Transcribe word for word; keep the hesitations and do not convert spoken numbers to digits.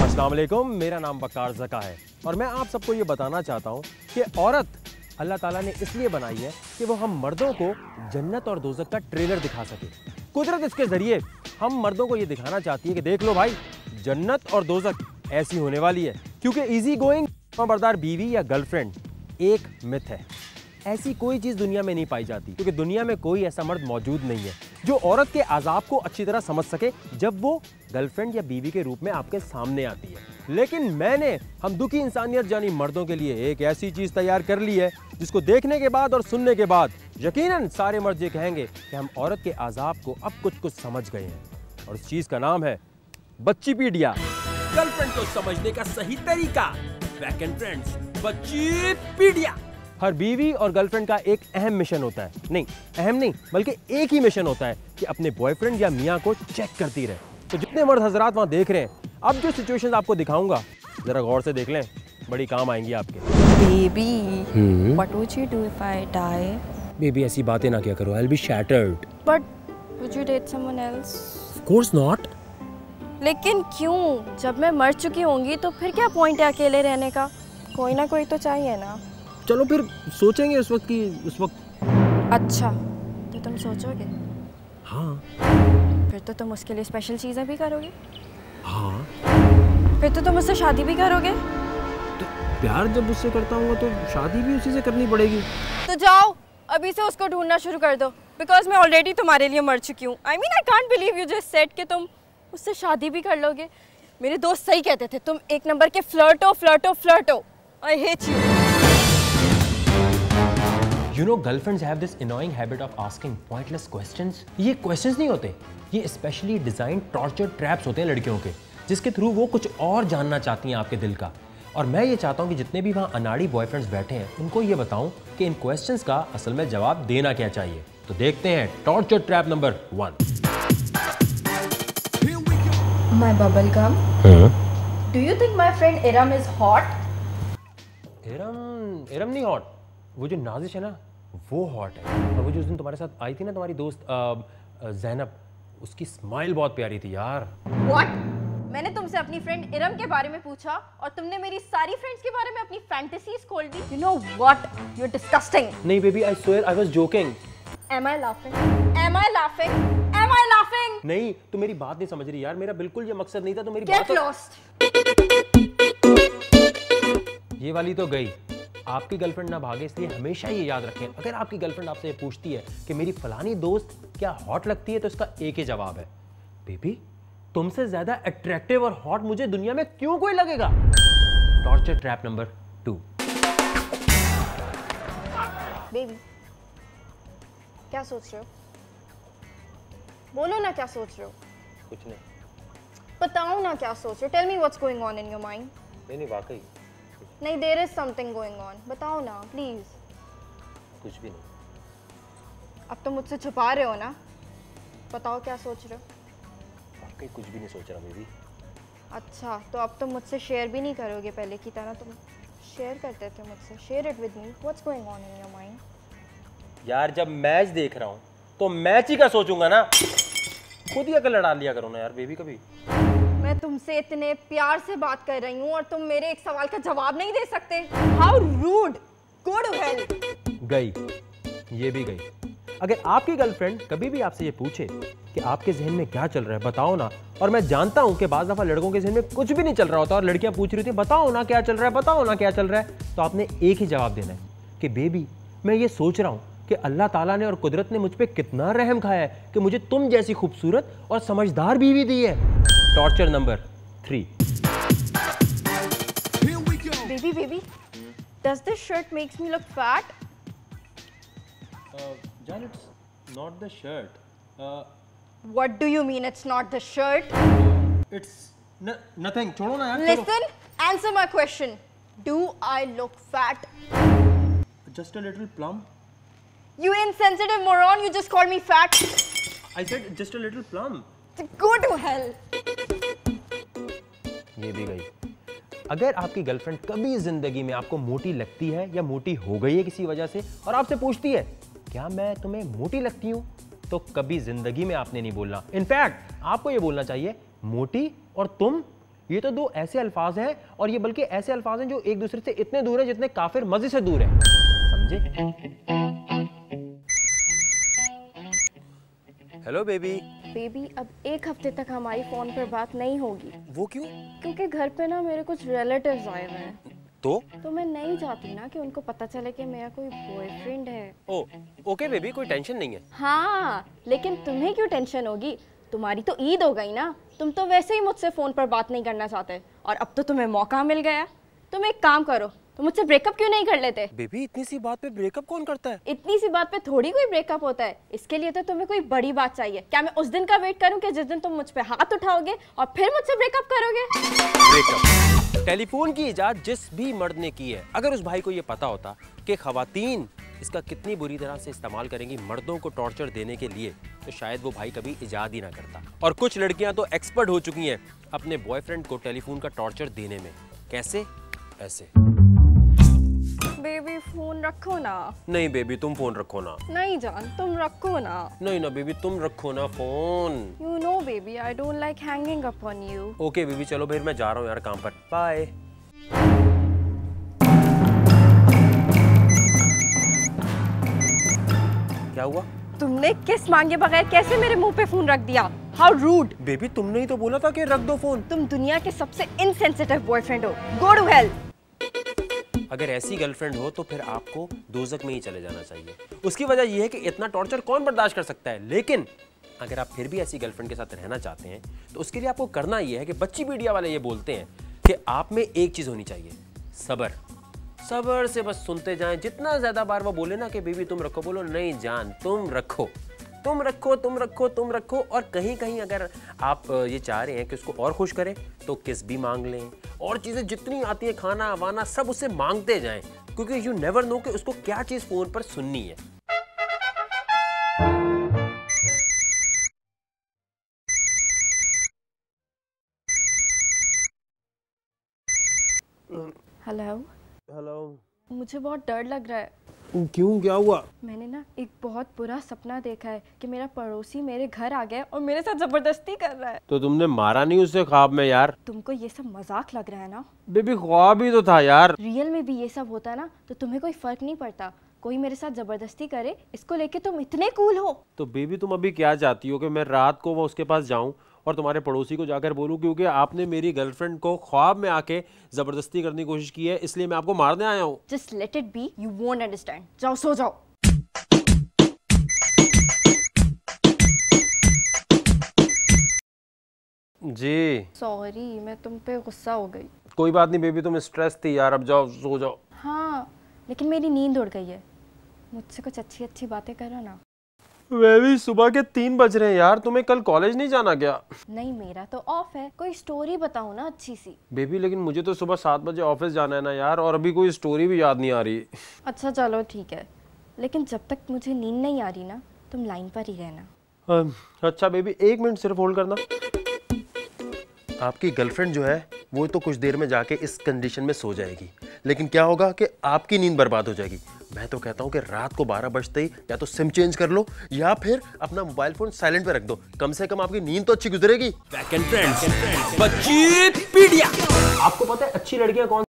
अस्सलाम वालेकुम, मेरा नाम वकार ज़का है और मैं आप सबको ये बताना चाहता हूँ कि औरत अल्लाह ताला ने इसलिए बनाई है कि वो हम मर्दों को जन्नत और दोज़ख का ट्रेलर दिखा सके। कुदरत इसके ज़रिए हम मर्दों को ये दिखाना चाहती है कि देख लो भाई, जन्नत और दोज़ख ऐसी होने वाली है। क्योंकि ईजी गोइंग बरदार बीवी या गर्लफ्रेंड एक मिथ है। ऐसी कोई चीज़ दुनिया में नहीं पाई जाती, क्योंकि दुनिया में कोई ऐसा मर्द मौजूद नहीं है जो औरत के अज़ाब को अच्छी तरह समझ सके जब वो गर्लफ्रेंड या बीवी के रूप में आपके सामने आती है। लेकिन मैंने हम दुखी इंसानियत जानी मर्दों के लिए एक ऐसी चीज़ तैयार कर ली है जिसको देखने के बाद और सुनने के बाद यकीनन सारे मर्द ये कहेंगे कि हम औरत के अज़ाब को अब कुछ कुछ समझ गए हैं। और उस चीज़ का नाम है बच्चीपीडिया। गर्लफ्रेंड को समझने का सही तरीका, बैक एंड फ्रेंड्स, बच्चीपीडिया। हर बीवी और गर्लफ्रेंड का एक अहम मिशन होता है, नहीं अहम नहीं बल्कि एक ही मिशन होता है कि अपने बॉयफ्रेंड या मियाँ को चेक करती रहे। तो जितने मर्द हजरात वहाँ देख रहे हैं, अब जो सिचुएशंस आपको दिखाऊंगा जरा गौर से देख लें, बड़ी काम आएंगी आपके। Baby, hmm? What would you do if I die? Baby ऐसी बातें ना क्या करो, I'll be shattered. But would you date someone else? Of course not. लेकिन क्यों? जब मैं मर चुकी होंगी तो फिर क्या पॉइंट है अकेले रहने का? कोई ना कोई तो चाहिए ना। चलो फिर सोचेंगे उस वक्त की उस वक्त। अच्छा, तो तुम सोचोगे? हाँ। फिर तो तुम उसके लिए स्पेशल चीजें भी करोगे? हाँ। फिर तो तुम उससे शादी भी करोगे? तो प्यार जब उससे करता हूँ तो शादी भी उसी से करनी पड़ेगी। तो जाओ अभी से उसको ढूंढना शुरू कर दो, बिकॉज मैं ऑलरेडी तुम्हारे लिए मर चुकी हूँ। I mean I can't believe you just said कि तुम उससे शादी भी कर लोगे। मेरे दोस्त सही कहते थे, तुम एक नंबर के फ्लर्टो फ्लर्टो फ्लर्टो। I hate you. You know, girlfriends have this annoying habit of asking pointless questions. ये questions नहीं होते, ये specially designed torture traps होते हैं लड़कियों के, जिसके थ्रू वो कुछ और जानना चाहती हैं आपके दिल का। और मैं ये चाहता हूँ कि जितने भी वहाँ अनाड़ी बॉयफ्रेंड्स बैठे हैं उनको ये बताऊँ कि इन क्वेश्चंस का असल में जवाब देना क्या चाहिए। तो देखते हैं torture trap number one. My bubble gum. Do you think my friend Iram is hot? Iram Iram नहीं हॉट, वो जो नाजिश है ना वो हॉट है। और वो जो उस दिन तुम्हारे साथ आई थी ना तुम्हारी दोस्त ज़ैनब, उसकी स्माइल बहुत प्यारी थी यार। What? मैंने तुमसे अपनी फ्रेंड इरम के बारे में पूछा और तुमने मेरी सारी फ्रेंड्स के बारे में अपनी फैंटेसीज खोल दी। You know what? You're disgusting. नहीं baby, I swear I was joking. Am I laughing? Am I laughing? Am I laughing? नहीं, तू मेरी बात नहीं समझ रही यार, मेरा बिल्कुल ये मकसद नहीं था। तो मेरी Get बात lost. ये वाली तो गई। आपकी गर्लफ्रेंड ना भागे, इसलिए हमेशा ये याद रखें, अगर आपकी गर्लफ्रेंड आपसे ये पूछती है कि मेरी फलानी दोस्त क्या हॉट लगती है, तो इसका एक ही जवाब है, बेबी तुमसे ज्यादा अट्रैक्टिव और हॉट मुझे दुनिया में क्यों कोई लगेगा। Torture trap number two. Baby क्या सोच रहे हो? बोलो ना क्या सोच रहे हो? कुछ नहीं। बताओ ना क्या सोच रहे हो? Tell me what's going on in your mind. नहीं नहीं वाकई नहीं, there is something going on. बताओ ना प्लीज। कुछ भी नहीं। अब तो मुझसे छुपा रहे हो ना, बताओ क्या सोच रहे हो? वाकई कुछ भी नहीं सोच रहा बेबी। अच्छा, तो अब तुम मुझसे शेयर भी नहीं करोगे? पहले की तरह तुम शेयर करते थे मुझसे। Share it with me. What's going on in your mind? यार जब मैच देख रहा हूँ तो मैच ही का सोचूंगा ना, खुद ही अकल लड़ा लिया करो ना यार बेबी कभी। मैं तुमसे इतने प्यार से बात कर रही हूँ और तुम मेरे एक सवाल का जवाब नहीं दे सकते। How rude. Go to hell. गई, ये भी गई। अगर आपकी गर्लफ्रेंड कभी भी आपसे ये पूछे कि आपके जहन में क्या चल रहा है बताओ ना, और मैं जानता हूं कि बाज़ दफ़ा लड़कों के जहन में कुछ भी नहीं चल रहा होता और लड़कियां पूछ रही थी बताओ ना क्या चल रहा है, बताओ ना क्या चल रहा है, तो आपने एक ही जवाब देना है कि बेबी मैं ये सोच रहा हूं कि अल्लाह ताला ने और कुदरत ने मुझ पर कितना रहम खाया है कि मुझे तुम जैसी खूबसूरत और समझदार बीवी दी है। Torture number three. Baby baby does this shirt makes me look fat? Uh, Jan, it's not the shirt. Uh, What do you mean it's not the shirt? it's n nothing. छोड़ो ना यार। Listen, answer my question. Do I look fat? Just a little plump. You insensitive moron! You just called me fat. I said just a little plump. Go to hell. ये भी गई। अगर आपकी girlfriend कभी जिंदगी में आपको मोटी लगती है या मोटी हो गई है किसी वजह से और आपसे पूछती है क्या मैं तुम्हें मोटी लगती हूँ, तो कभी जिंदगी में आपने नहीं बोलना। इनफैक्ट आपको ये बोलना चाहिए मोटी और तुम ये तो दो ऐसे अल्फाज हैं, और ये बल्कि ऐसे अल्फाज हैं जो एक दूसरे से इतने दूर हैं जितने काफिर मस्जिद से दूर हैं। समझे? Hello baby. बेबी अब एक हफ्ते तक हमारी फोन पर बात नहीं होगी। वो क्यों? क्योंकि घर पे ना मेरे कुछ रिलेटिव्स आए हुए हैं। तो तो मैं नहीं चाहती ना कि उनको पता चले कि मेरा कोई बॉयफ्रेंड है। ओ ओके बेबी, कोई टेंशन नहीं है। हाँ, लेकिन तुम्हें क्यों टेंशन होगी? तुम्हारी तो ईद हो गई ना, तुम तो वैसे ही मुझसे फोन पर बात नहीं करना चाहते, और अब तो तुम्हें मौका मिल गया। तुम एक काम करो, तुम मुझसे ब्रेकअप क्यों नहीं कर लेते? बेबी इतनी सी बात पे ब्रेकअप कौन करता है? इतनी सी बात पे थोड़ी कोई ब्रेकअप होता है। इसके लिए तो तुम्हें कोई बड़ी बात चाहिए। क्या मैं उस दिन का वेट करूं कि जिस दिन तुम मुझ पे हाथ उठाओगे और फिर मुझसे ब्रेकअप करोगे? ब्रेकअप टेलीफोन की इजाद जिस भी मर्द ने की है, अगर उस भाई को ये पता होता कि खवातीन इसका कितनी बुरी तरह से इस्तेमाल करेंगी मर्दों को टॉर्चर देने के लिए, तो शायद वो भाई कभी इजाद ही ना करता। और कुछ लड़कियां तो एक्सपर्ट हो चुकी हैं अपने बॉयफ्रेंड को टेलीफोन का टॉर्चर देने में। कैसे? ऐसे। बेबी फोन रखो ना। नहीं बेबी तुम फोन रखो ना। नहीं जान तुम रखो ना। नहीं ना बेबी तुम रखो ना फोन। You know baby I don't like hanging up on you. Okay baby चलो फिर मैं जा रहा हूँ यार काम पर। बाय। क्या हुआ? तुमने किस मांगे बगैर कैसे मेरे मुंह पे फोन रख दिया? How rude. बेबी तुमने ही तो बोला था कि रख दो फोन। तुम दुनिया के सबसे इनसेंसिटिव बॉयफ्रेंड हो। Go to hell. अगर ऐसी गर्लफ्रेंड हो तो फिर आपको दोजक में ही चले जाना चाहिए। उसकी वजह यह है कि इतना टॉर्चर कौन बर्दाश्त कर सकता है। लेकिन अगर आप फिर भी ऐसी गर्लफ्रेंड के साथ रहना चाहते हैं तो उसके लिए आपको करना यह है कि बच्ची मीडिया वाले ये बोलते हैं कि आप में एक चीज होनी चाहिए, सब्र। सब्र से बस सुनते जाएं। जितना ज्यादा बार वो बोले ना कि बेबी तुम रखो, बोलो नहीं जान तुम रखो, तुम रखो, तुम रखो, तुम रखो। और कहीं कहीं अगर आप ये चाह रहे हैं कि उसको और खुश करें तो किस भी मांग लें, और चीजें जितनी आती है खाना वाना सब उससे मांगते जाएं, क्योंकि यू नेवर नो कि उसको क्या चीज फोन पर सुननी है। हेलो। हेलो। मुझे बहुत डर लग रहा है। क्यों, क्या हुआ? मैंने ना एक बहुत बुरा सपना देखा है कि मेरा पड़ोसी मेरे घर आ गया और मेरे साथ जबरदस्ती कर रहा है। तो तुमने मारा नहीं उसे ख्वाब में यार? तुमको ये सब मजाक लग रहा है ना? बेबी ख्वाब ही तो था यार। रियल में भी ये सब होता ना तो तुम्हें कोई फर्क नहीं पड़ता। कोई मेरे साथ जबरदस्ती करे, इसको लेके तुम इतने कूल हो। तो बेबी तुम अभी क्या चाहती हो कि मैं रात को वो उसके पास जाऊं और तुम्हारे पड़ोसी को जाकर बोलूं क्योंकि आपने मेरी गर्लफ्रेंड को ख्वाब में आके जबरदस्ती करने की कोशिश की है, इसलिए मैं आपको मारने आया हूं। Just let it be, you won't understand. जाओ सो जाओ। जी सॉरी, मैं तुम पे गुस्सा हो गई। कोई बात नहीं बेबी, तुम स्ट्रेस थी यार, अब जाओ सो जाओ। हाँ लेकिन मेरी नींद उड़ गई है। मुझसे कुछ अच्छी अच्छी बातें करो ना। बेबी सुबह के तीन बज रहे हैं यार, तुम्हें कल कॉलेज नहीं जाना क्या? नहीं मेरा तो ऑफ है, कोई स्टोरी बताओ ना अच्छी सी। बेबी लेकिन मुझे तो सुबह सात बजे ऑफिस जाना है ना यार, और अभी कोई स्टोरी भी याद नहीं आ रही। अच्छा चलो ठीक है, लेकिन जब तक मुझे नींद नहीं आ रही ना तुम लाइन पर ही रहना। अच्छा बेबी एक मिनट सिर्फ होल्ड करना। आपकी गर्लफ्रेंड जो है वो तो कुछ देर में जाके इस कंडीशन में सो जाएगी, लेकिन क्या होगा कि आपकी नींद बर्बाद हो जाएगी। मैं तो कहता हूँ कि रात को बारह बजते ही या तो सिम चेंज कर लो या फिर अपना मोबाइल फोन साइलेंट पे रख दो, कम से कम आपकी नींद तो अच्छी गुजरेगी। बच्ची पीडिया। आपको पता है अच्छी लड़कियां कौन